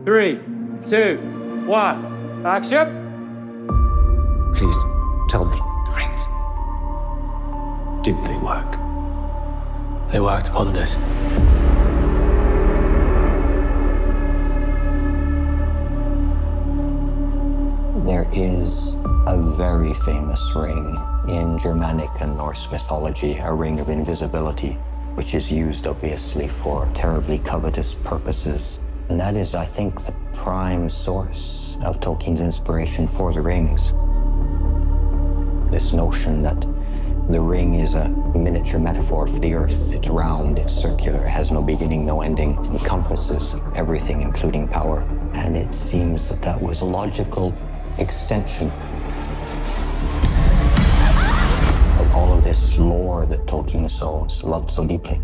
3, 2, 1, action! Please, tell me, the rings. Did they work? They worked wonders. There is a very famous ring in Germanic and Norse mythology, a ring of invisibility, which is used obviously for terribly covetous purposes. And that is, I think, the prime source of Tolkien's inspiration for the rings. This notion that the ring is a miniature metaphor for the earth. It's round, it's circular, it has no beginning, no ending, encompasses everything, including power. And it seems that that was a logical extension of all of this lore that Tolkien loved so deeply.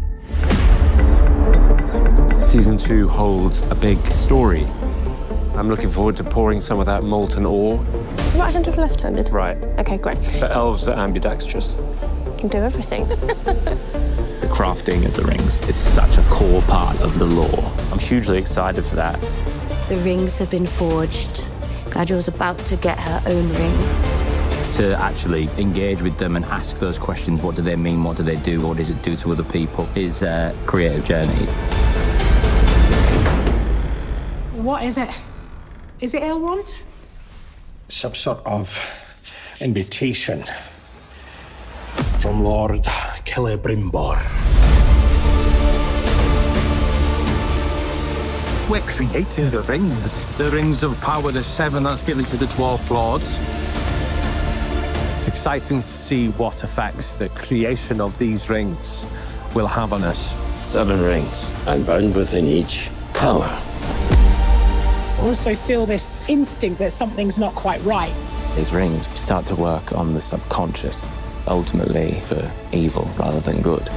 Season 2 holds a big story. I'm looking forward to pouring some of that molten ore. Right-handed or left-handed? Right. Okay, great. The elves are ambidextrous. Can do everything. The crafting of the rings, it's such a core part of the lore. I'm hugely excited for that. The rings have been forged. Galadriel's about to get her own ring. To actually engage with them and ask those questions, what do they mean, what do they do, what does it do to other people, is a creative journey. What is it? Is it Elrond? Some sort of invitation from Lord Celebrimbor. We're creating the rings of power, the 7 that's given to the Dwarf Lords. It's exciting to see what effects the creation of these rings will have on us. 7 rings, and bound within each, power. I also feel this instinct that something's not quite right. These rings start to work on the subconscious, ultimately for evil rather than good.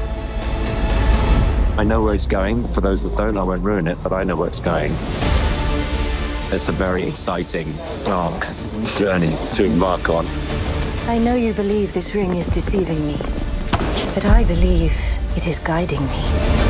I know where it's going. For those that don't, I won't ruin it, but I know where it's going. It's a very exciting, dark journey to embark on. I know you believe this ring is deceiving me, but I believe it is guiding me.